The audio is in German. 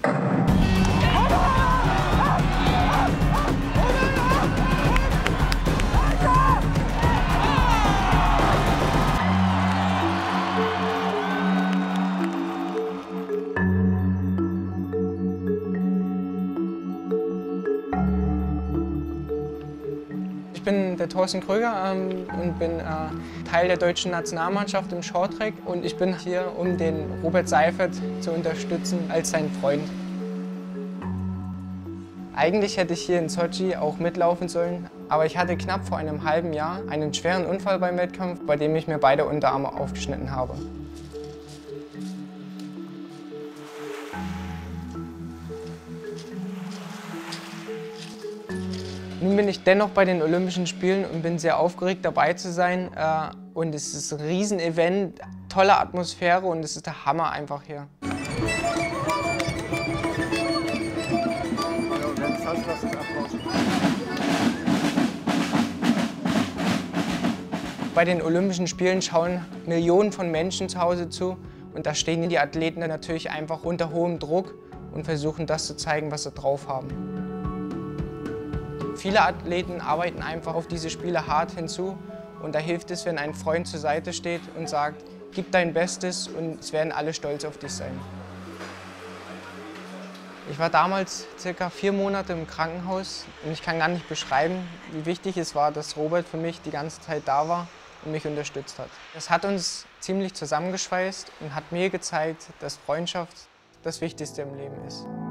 Ich bin der Thorsten Kröger und bin Teil der deutschen Nationalmannschaft im Shorttrack. Und ich bin hier, um den Robert Seifert zu unterstützen als sein Freund. Eigentlich hätte ich hier in Sotschi auch mitlaufen sollen, aber ich hatte knapp vor einem halben Jahr einen schweren Unfall beim Wettkampf, bei dem ich mir beide Unterarme aufgeschnitten habe. Nun bin ich dennoch bei den Olympischen Spielen und bin sehr aufgeregt, dabei zu sein. Und es ist ein Riesenevent, tolle Atmosphäre und es ist der Hammer einfach hier. Bei den Olympischen Spielen schauen Millionen von Menschen zu Hause zu und da stehen die Athleten natürlich einfach unter hohem Druck und versuchen das zu zeigen, was sie drauf haben. Viele Athleten arbeiten einfach auf diese Spiele hart hinzu und da hilft es, wenn ein Freund zur Seite steht und sagt, gib dein Bestes und es werden alle stolz auf dich sein. Ich war damals circa 4 Monate im Krankenhaus und ich kann gar nicht beschreiben, wie wichtig es war, dass Robert für mich die ganze Zeit da war und mich unterstützt hat. Das hat uns ziemlich zusammengeschweißt und hat mir gezeigt, dass Freundschaft das Wichtigste im Leben ist.